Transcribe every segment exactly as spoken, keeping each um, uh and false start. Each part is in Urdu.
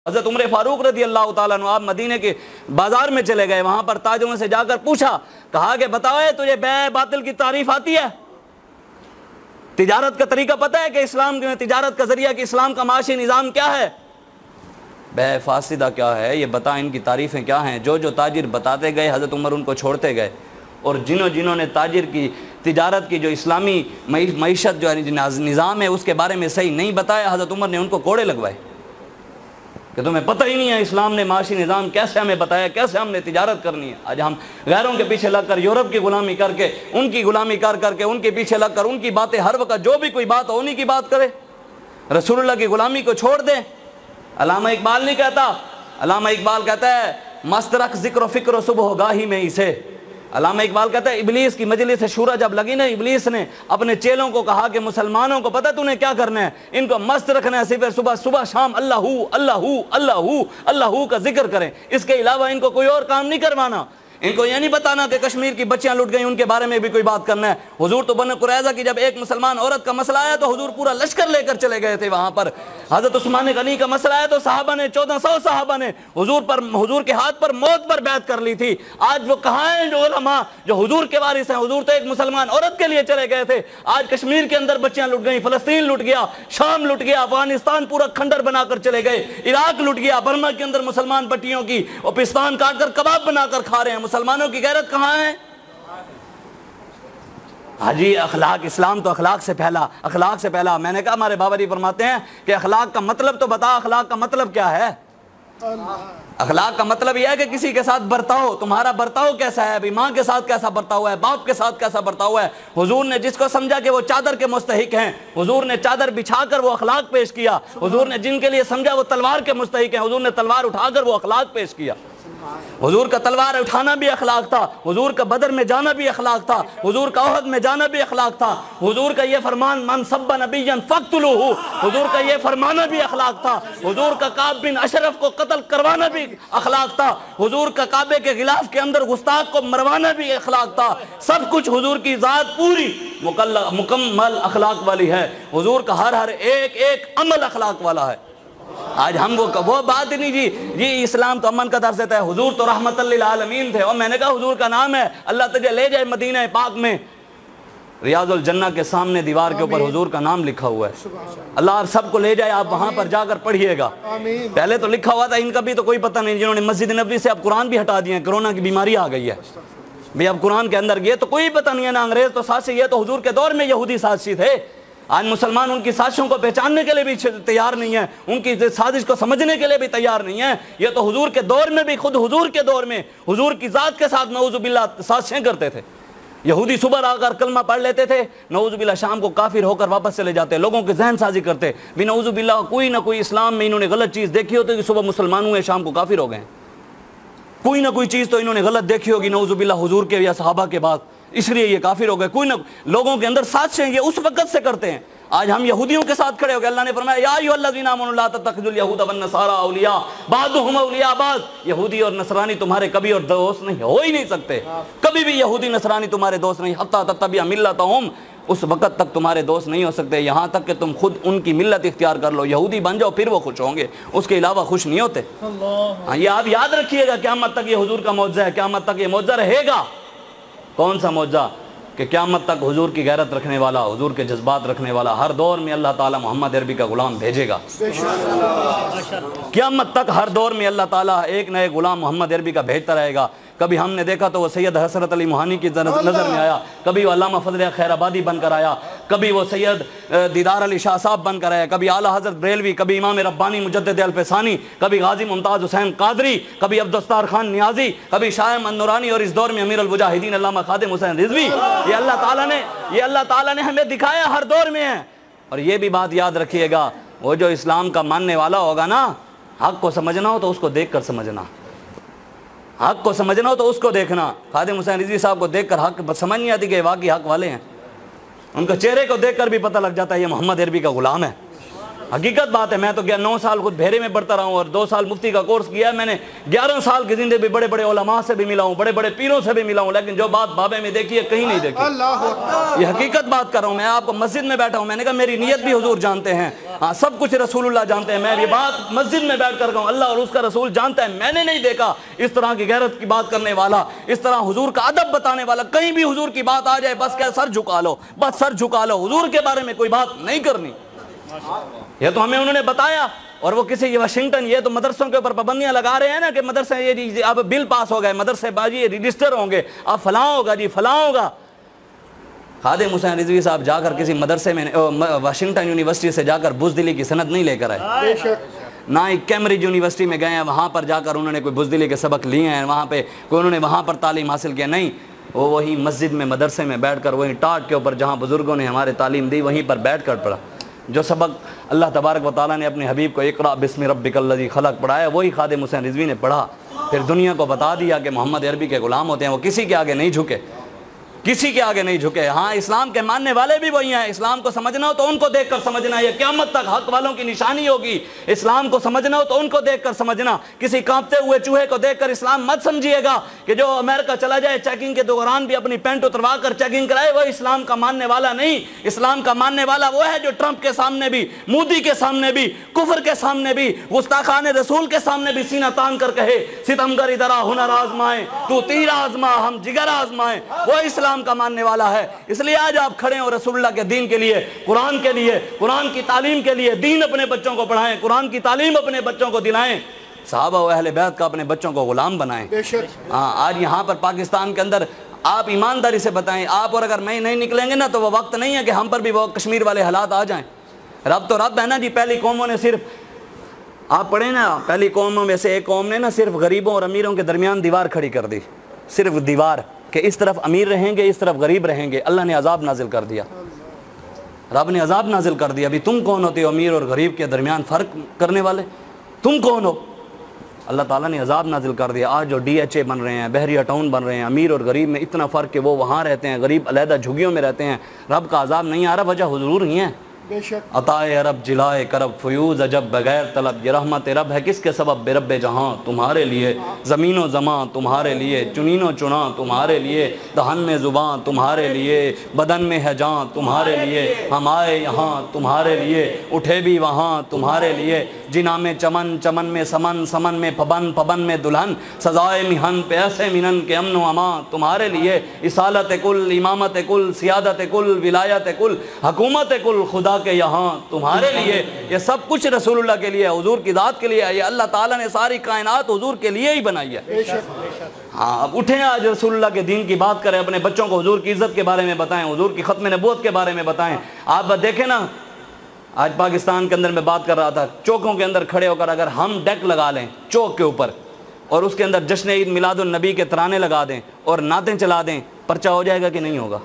حضرت عمر فاروق رضی اللہ تعالیٰ عنہ آپ مدینے کے بازار میں چلے گئے، وہاں پر تاجروں سے جا کر پوچھا، کہا کہ بتاؤ تجھے بیع باطل کی تعریف آتی ہے؟ تجارت کا طریقہ پتہ ہے کہ اسلام میں تجارت کا ذریعہ کہ اسلام کا معاشی نظام کیا ہے؟ بیع فاسدہ کیا ہے یہ بتا، ان کی تعریفیں کیا ہیں؟ جو جو تاجر بتاتے گئے حضرت عمر ان کو چھوڑتے گئے، اور جنہوں جنہوں نے تاجر کی تجارت کی جو اسلامی معیشت جو نظام ہے اس کے بارے میں صحیح نہیں بتایا، حضرت عمر نے ان کو کوڑے لگوائے کہ تمہیں پتہ ہی نہیں ہے اسلام نے معاشی نظام کیسے ہمیں بتایا، کیسے ہم نے تجارت کرنی ہے۔ آج ہم غیروں کے پیچھے لگ کر، یورپ کی غلامی کر کے، ان کی غلامی کر کر کے، ان کے پیچھے لگ کر ان کی باتیں ہر وقت جو بھی کوئی بات ہو انہی کی بات کرے، رسول اللہ کی غلامی کو چھوڑ دیں۔ علامہ اقبال نہیں کہتا، علامہ اقبال کہتا ہے مست رکھ ذکر و فکر و صبح گاہی میں اسے۔ علامہ اقبال کہتا ہے ابلیس کی مجلس شورا جب لگی نا، ابلیس نے اپنے چیلوں کو کہا کہ مسلمانوں کو پتہ تو نے کیا کرنا ہے، ان کو مست رکھنا ہے، صرف صبح صبح شام اللہ ہو اللہ ہو اللہ ہو اللہ ہو کا ذکر کریں، اس کے علاوہ ان کو کوئی اور کام نہیں کروانا۔ ان کو یہ نہیں بتانا کہ کشمیر کی بچیاں لٹ گئیں ان کے بارے میں بھی کوئی بات کرنا ہے۔ حضور تو بنو قریظہ کی جب ایک مسلمان عورت کا مسئلہ آیا تو حضور پورا لشکر لے کر چلے گئے تھے وہاں پر۔ حضرت عثمان غنی کا مسئلہ آیا تو صحابہ نے چودہ سو صحابہ نے حضور پر حضور کے ہاتھ پر موت پر بیعت کر لی تھی۔ آج وہ کہاں ہیں جو علماء جو حضور کے وارث ہیں؟ حضور تو ایک مسلمان عورت کے لیے چلے گئے تھے، آج کشمیر کے اندر بچیاں لٹ گئیں، فلسطین لٹ گیا، شام لٹ گیا، افغانستان پورا کھنڈر بنا کر چلے گئے، عراق لٹ گیا، برما کے اندر مسلمان بٹیوں کی اور پستان کاٹ کر کباب بنا کر کھا رہے ہیں۔ مسلمانوں کی غیرت کہاں ہے؟ حاجی اخلاق، اسلام تو اخلاق سے پہلا، اخلاق سے پہلا۔ میں نے کہا ہمارے بابا جی فرماتے ہیں کہ اخلاق کا مطلب تو بتا، اخلاق کا مطلب کیا ہے؟ اخلاق کا مطلب یہ ہے کہ کسی کے ساتھ برتاؤ، تمہارا برتاؤ کیسا ہے، ماں کے ساتھ کیسا برتاؤ ہے، باپ کے ساتھ کیسا برتاؤ ہے۔ حضور نے جس کو سمجھا کہ وہ چادر کے مستحق ہیں، حضور نے چادر بچھا کر وہ اخلاق پیش کیا۔ حضور نے جن کے لیے سمجھا وہ تلوار کے مستحق ہیں، حضور نے تلوار اٹھا کر وہ اخلاق پیش کیا۔ حضور کا تلوار اٹھانا بھی اخلاق تھا، حضور کا بدر میں جانا بھی اخلاق تھا، حضور کا احد میں جانا بھی اخلاق تھا، حضور کا یہ فرمان من سب نبیا فاقتلوہ، حضور کا یہ فرمانا بھی اخلاق تھا، حضور کا کعب بن اشرف کو قتل کروانا بھی اخلاق تھا، حضور کا کعبے کے غلاف کے اندر گستاخ کو مروانا بھی اخلاق تھا۔ سب کچھ حضور کی ذات پوری مکمل اخلاق والی ہے، حضور کا ہر ہر ایک ایک عمل اخلاق والا ہے۔ آج ہم وہ وہ بات نہیں جی جی اسلام تو امن کا درس دیتا ہے، حضور تو رحمت للعالمین تھے، اور میں نے کہا حضور کا نام ہے، اللہ تجھے لے جائے مدینہ پاک میں، ریاض الجنہ کے سامنے دیوار کے اوپر حضور کا نام لکھا ہوا ہے، اللہ آپ سب کو لے جائے، آپ وہاں پر جا کر پڑھیے گا۔ پہلے تو لکھا ہوا تھا، ان کا بھی تو کوئی پتہ نہیں، جنہوں نے مسجد نبوی سے اب قرآن بھی ہٹا دیے ہیں، کرونا کی بیماری آ گئی ہے بھی اب قرآن کے اندر یہ تو کوئی پتہ نہیں ہے، نہ انگریز تو سازشی، یہ تو حضور کے دور میں یہودی سازشی تھے۔ آج مسلمان ان کی سازشوں کو پہچاننے کے لیے بھی تیار نہیں ہے، ان کی سازش کو سمجھنے کے لیے بھی تیار نہیں ہے۔ یہ تو حضور کے دور میں بھی، خود حضور کے دور میں حضور کی ذات کے ساتھ نعوذ باللہ سازشیں کرتے تھے۔ یہودی صبح آ کر کلمہ پڑھ لیتے تھے، نعوذ باللہ شام کو کافر ہو کر واپس چلے جاتے، لوگوں کے ذہن سازی کرتے بھی نعوذ باللہ، کوئی نہ کوئی اسلام میں انہوں نے غلط چیز دیکھی ہوتی کہ صبح مسلمان ہوئے شام کو کافر ہو گئے، کوئی نہ کوئی چیز تو انہوں نے غلط دیکھی ہوگی نعوذ باللہ حضور کے یا صحابہ کے بعد، اس لیے یہ کافر ہو گئے۔ کوئی نہ لوگوں کے اندر سازشیں یہ اس وقت سے کرتے ہیں۔ آج ہم یہودیوں کے ساتھ کھڑے ہو گئے، اللہ نے فرمایا یا ایھا الذین آمنوا لا تتخذوا اليهود والنصارى اولیاء بعضهم اولیاء بعض، یہودی اور نصرانی تمہارے کبھی اور دوست نہیں ہو ہی نہیں سکتے، کبھی بھی یہودی نصرانی تمہارے دوست نہیں، حتی تتبع ملتهم، اس وقت تک تمہارے دوست نہیں ہو سکتے یہاں تک کہ تم خود ان کی ملت اختیار کر لو، یہودی بن جاؤ پھر وہ خوش ہوں گے، اس کے علاوہ خوش نہیں ہوتے۔ ہاں یہ آپ یاد رکھیے گا، قیامت تک یہ حضور کا معجزہ ہے، قیامت تک یہ معجزہ رہے گا۔ کون سا معجزہ؟ کہ قیامت تک حضور کی غیرت رکھنے والا، حضور کے جذبات رکھنے والا ہر دور میں اللہ تعالیٰ محمد عربی کا غلام بھیجے گا۔ قیامت تک ہر دور میں اللہ تعالیٰ ایک نئے غلام محمد عربی کا بھیجتا رہے گا۔ کبھی ہم نے دیکھا تو وہ سید حسرت علی موہانی کی نظر میں آیا، کبھی وہ علامہ فضل خیر آبادی بن کر آیا، کبھی وہ سید دیدار علی شاہ صاحب بن کر آیا، کبھی اعلیٰ حضرت بریلوی، کبھی امام ربانی مجدد الفسانی، کبھی غازی ممتاز حسین قادری، کبھی عبدالستار خان نیازی، کبھی شاہ احمد نورانی، اور اس دور میں امیر المجاہدین علامہ خادم حسین رضوی۔ یہ اللہ تعالیٰ نے یہ اللہ تعالیٰ نے ہمیں دکھایا ہر دور میں ہے۔ اور یہ بھی بات یاد رکھیے گا، وہ جو اسلام کا ماننے والا ہوگا نا، حق کو سمجھنا ہو تو اس کو دیکھ کر سمجھنا، حق کو سمجھنا ہو تو اس کو دیکھنا۔ خادم حسین رضوی صاحب کو دیکھ کر حق سمجھ نہیں آتی کہ واقعی حق والے ہیں، ان کے چہرے کو دیکھ کر بھی پتہ لگ جاتا ہے یہ محمد عربی کا غلام ہے۔ حقیقت بات ہے. میں تو گیا نو سال خود بھیرے میں پڑھتا رہا ہوں اور دو سال مفتی کا کورس کیا ہے میں نے. گیارہ سال کی زندگی بڑے بڑے علماء سے بھی ملا ہوں, بڑے بڑے پیروں سے بھی ملا ہوں, لیکن جو بات بابے میں دیکھی ہے کہیں نہیں دیکھی. یہ حقیقت بات کر رہا ہوں. میں آپ کو مسجد میں بیٹھا ہوں, میں نے کہا میری نیت بھی حضور جانتے ہیں, ہاں سب کچھ رسول اللہ جانتے ہیں. میں یہ بات مسجد میں بیٹھ کر کہوں اللہ اور اس کا رسول جانتا ہے. میں نے نہیں دیکھا اس طرح کی غیرت کی بات کرنے والا, اس طرح حضور کا ادب بتانے والا. کہیں بھی حضور کی بات آ جائے بس کیا سر جھکا لو, بس سر جھکا لو, حضور کے بارے میں کوئی بات نہیں کرنی. یہ تو ہمیں انہوں نے بتایا. اور وہ کسی یہ واشنگٹن یہ تو مدرسوں کے اوپر پابندیاں لگا رہے ہیں نا کہ مدرسے یہ جی اب بل پاس ہو گئے, مدرسے باجی رجسٹر ہوں گے, اب فلاں ہوگا جی فلاں ہوگا. خادم حسین رضوی صاحب جا کر کسی مدرسے میں واشنگٹن یونیورسٹی سے جا کر بزدلی کی سند نہیں لے کر آئے, نہ ہی کیمبرج یونیورسٹی میں گئے ہیں وہاں پر جا کر انہوں نے کوئی بزدلی کے سبق لیے ہیں, وہاں پہ کوئی انہوں نے وہاں پر تعلیم حاصل کیا نہیں. وہ وہی مسجد میں مدرسے میں بیٹھ کر وہیں ٹاٹ کے اوپر جہاں بزرگوں نے ہمارے تعلیم دی وہیں پر بیٹھ کر پڑھا. جو سبق اللہ تبارک و تعالیٰ نے اپنے حبیب کو اقرا بسم ربک الذی خلق پڑھایا وہی خادم حسین رضوی نے پڑھا. پھر دنیا کو بتا دیا کہ محمد عربی کے غلام ہوتے ہیں. وہ کسی کے آگے نہیں جھکے, کسی کے آگے نہیں جھکے. ہاں اسلام کے ماننے والے بھی وہی ہیں. اسلام کو سمجھنا ہو تو ان کو دیکھ کر سمجھنا, یہ قیامت تک حق والوں کی نشانی ہوگی. اسلام کو سمجھنا ہو تو ان کو دیکھ کر سمجھنا. کسی کانپتے ہوئے چوہے کو دیکھ کر اسلام مت سمجھیے گا کہ جو امریکہ چلا جائے چیکنگ کے دوران بھی اپنی پینٹ اتروا کر چیکنگ کرائے, وہ اسلام کا ماننے والا نہیں. اسلام کا ماننے والا وہ ہے جو ٹرمپ کے سامنے بھی, مودی کے سامنے بھی, کفر کے سامنے بھی, گستاخان رسول کے سامنے بھی سینہ تان کر کہے ستمگر ادھر آ ہنر آزمائیں, تو تیر آزما ہم جگر آزمائیں. وہ اسلام کا ماننے والا ہے. اس لیے آج آپ کھڑے ہو رسول اللہ کے دین کے لیے, قرآن کے لیے, قرآن کی تعلیم کے لیے. دین اپنے بچوں کو پڑھائیں, قرآن کی تعلیم اپنے بچوں کو دلائیں, صحابہ و اہل بیت کا اپنے بچوں کو غلام بنائیں. ہاں آج یہاں پر پاکستان کے اندر آپ ایمانداری سے بتائیں, آپ اور اگر میں نہیں نکلیں گے نا تو وہ وقت نہیں ہے کہ ہم پر بھی وہ کشمیر والے حالات آ جائیں. رب تو رب ہے نا جی. پہلی قوموں نے صرف آپ پڑھیں نا, پہلی قوموں میں سے ایک قوم نے نا صرف غریبوں اور امیروں کے درمیان دیوار کھڑی کر دی, صرف دیوار کہ اس طرف امیر رہیں گے اس طرف غریب رہیں گے. اللہ نے عذاب نازل کر دیا, رب نے عذاب نازل کر دیا. ابھی تم کون ہوتے ہو امیر اور غریب کے درمیان فرق کرنے والے, تم کون ہو؟ اللہ تعالیٰ نے عذاب نازل کر دیا. آج جو ڈی ایچ اے بن رہے ہیں, بحریہ ٹاؤن بن رہے ہیں, امیر اور غریب میں اتنا فرق کہ وہ وہاں رہتے ہیں, غریب علیحدہ جھگیوں میں رہتے ہیں. رب کا عذاب نہیں آ رہا, وجہ حضور ہی ہے. عطائے رب جلائے کرب فیوز عجب بغیر طلب, یہ رحمت رب ہے کس کے سبب بے رب جہاں تمہارے لیے, زمین و زمان تمہارے لیے, چنین و چنا تمہارے لیے, دہن میں زبان تمہارے لیے, بدن میں ہے جان تمہارے لیے, ہم آئے یہاں تمہارے لیے, اٹھے بھی وہاں تمہارے لیے, جنا میں چمن چمن میں سمن سمن میں پبن پبن میں دلہن, سزائے مہن پہ ایسے منن کے امن و امان تمہارے لیے, اصالت کل امامت کل سیادت کل ولایت کل حکومت کل خدا کہ یہاں تمہارے لیے. یہ سب کچھ رسول اللہ کے لیے, حضور کی ذات کے لیے. یہ اللہ تعالیٰ نے ساری کائنات حضور کے لیے ہی بنائی ہے. ہاں اب اٹھیں آج رسول اللہ کے دین کی بات کریں, اپنے بچوں کو حضور کی عزت کے بارے میں بتائیں, حضور کی ختم نبوت کے بارے میں بتائیں. آپ دیکھیں نا آج پاکستان کے اندر میں بات کر رہا تھا, چوکوں کے اندر کھڑے ہو کر اگر ہم ڈیک لگا لیں چوک کے اوپر اور اس کے اندر جشن عید میلاد النبی کے ترانے لگا دیں اور نعتیں چلا دیں, پرچہ ہو جائے گا کہ نہیں ہوگا؟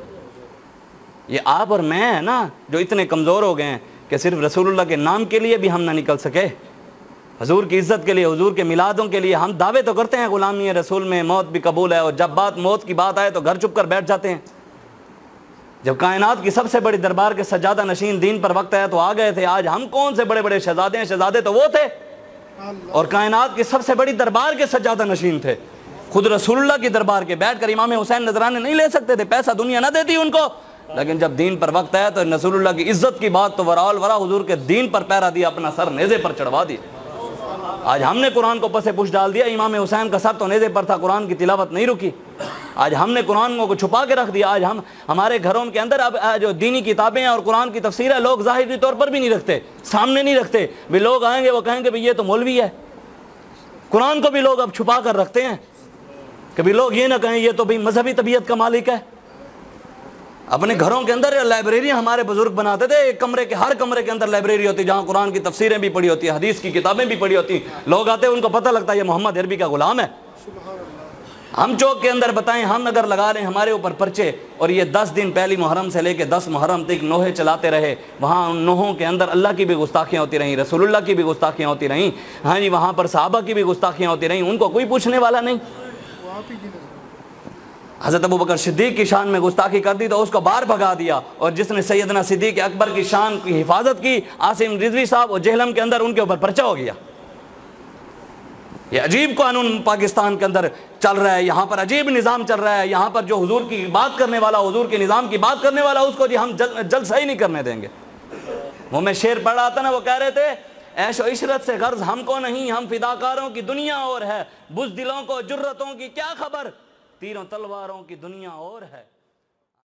یہ آپ اور میں ہیں نا جو اتنے کمزور ہو گئے ہیں کہ صرف رسول اللہ کے نام کے لیے بھی ہم نہ نکل سکے, حضور کی عزت کے لیے, حضور کے میلادوں کے لیے. ہم دعوے تو کرتے ہیں غلامی رسول میں موت بھی قبول ہے, اور جب بات موت کی بات آئے تو گھر چپ کر بیٹھ جاتے ہیں. جب کائنات کی سب سے بڑی دربار کے سجادہ نشین دین پر وقت ہے تو آ گئے تھے. آج ہم کون سے بڑے بڑے شہزادے ہیں؟ شہزادے تو وہ تھے, اور کائنات کی سب سے بڑی دربار کے سجادہ نشین تھے. خود رسول اللہ کی دربار کے بیٹھ کر امام حسین نذرانے نہیں لے سکتے تھے, پیسہ دنیا نہ دیتی ان کو. لیکن جب دین پر وقت ہے تو رسول اللہ کی عزت کی بات تو ورال ورا حضور کے دین پر پیرا دیا, اپنا سر نیزے پر چڑھوا دیا. آج ہم نے قرآن کو پس پوچھ ڈال دیا. امام حسین کا سر تو نیزے پر تھا, قرآن کی تلاوت نہیں رکی. آج ہم نے قرآن کو چھپا کے رکھ دیا. آج ہم ہمارے گھروں کے اندر اب جو دینی کتابیں ہیں اور قرآن کی تفسیر ہے لوگ ظاہری طور پر بھی نہیں رکھتے, سامنے نہیں رکھتے. بھی لوگ آئیں گے وہ کہیں گے بھی یہ تو مولوی ہے. قرآن کو بھی لوگ اب چھپا کر رکھتے ہیں کہ بھی لوگ یہ نہ کہیں یہ تو بھی مذہبی طبیعت کا مالک ہے. اپنے گھروں کے اندر لائبریری ہمارے بزرگ بناتے تھے, ایک کمرے کے ہر کمرے کے اندر لائبریری ہوتی جہاں قرآن کی تفسیریں بھی پڑھی ہوتی ہیں, حدیث کی کتابیں بھی پڑھی ہوتی ہیں. لوگ آتے ہیں ان کو پتہ لگتا ہے یہ محمد عربی کا غلام ہے. ہم چوک کے اندر بتائیں, ہم اگر لگا رہے ہیں ہمارے اوپر پرچے اور یہ دس دن پہلی محرم سے لے کے دس محرم تک نوحے چلاتے رہے, وہاں ان نوحوں کے اندر اللہ کی بھی گستاخیاں ہوتی رہیں, رسول اللہ کی بھی گستاخیاں ہوتی رہیں, ہاں جی وہاں پر صحابہ کی بھی گستاخیاں ہوتی رہیں, ان کو کوئی پوچھنے والا نہیں. حضرت ابو بکر صدیق کی شان میں گستاخی کر دی تو اس کو باہر بھگا دیا، اور جس نے سیدنا صدیق اکبر کی شان کی حفاظت کی، عاصم رضوی صاحب، اور جہلم کے اندر ان کے اوپر پرچہ ہو گیا۔ یہ عجیب قانون پاکستان کے اندر چل رہا ہے، یہاں پر عجیب نظام چل رہا ہے، یہاں پر جو حضور کی بات کرنے والا، حضور کے نظام کی بات کرنے والا، اس کو جی ہم جلسہ ہی نہیں کرنے دیں گے۔ وہ میں شعر پڑھ رہا تھا نا، وہ کہہ رہے تھے عیش و عشرت سے غرض ہم کو نہیں، ہم فداکاروں کی دنیا اور ہے، بزدلوں کو جرتوں کی کیا خبر، تیروں تلواروں کی دنیا اور ہے۔